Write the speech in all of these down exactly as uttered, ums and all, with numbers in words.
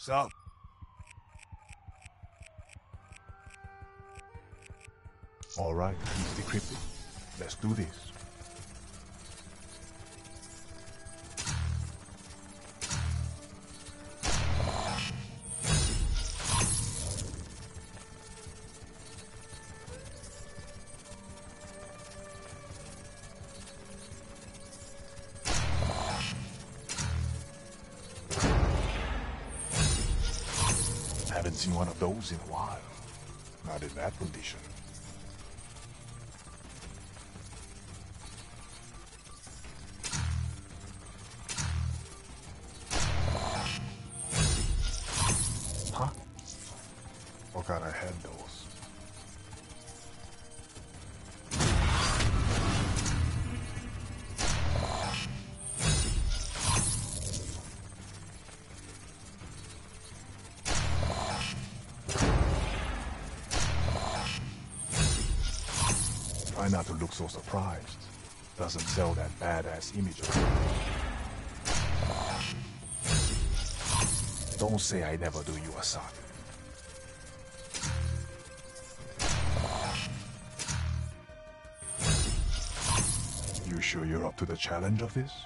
Sup? Alright, he's decrypted. Let's do this. Haven't seen one of those in a while. Not in that condition. Huh? Forgot I had those. Try not to look so surprised. Doesn't sell that badass image of you. Don't say I never do you a solid. You sure you're up to the challenge of this?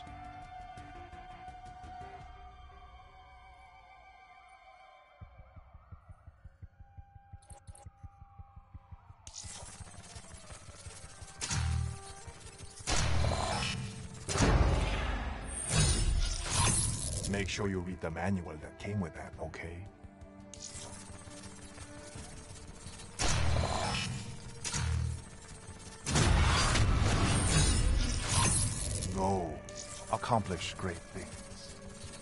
Make sure you read the manual that came with that, okay? Go. Accomplish great things.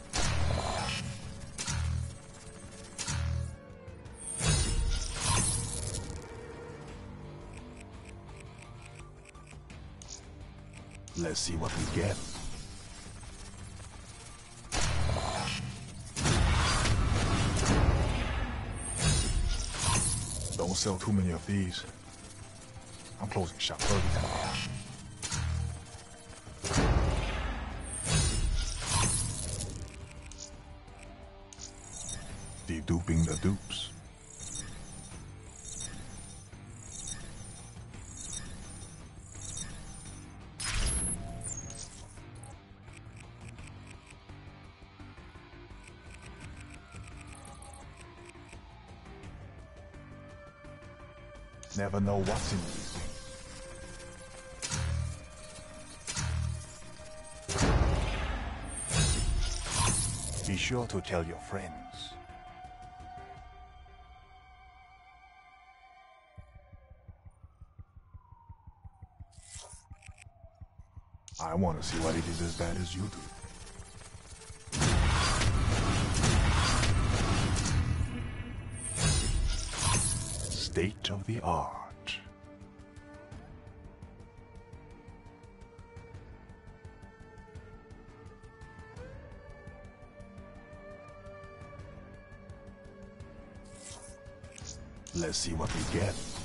Let's see what we get. Don't sell too many of these. I'm closing shop early today. De-duping the dupes. Never know what's in these things. Be sure to tell your friends. I want to see what it is as bad as you do. State of the art. Let's see what we get.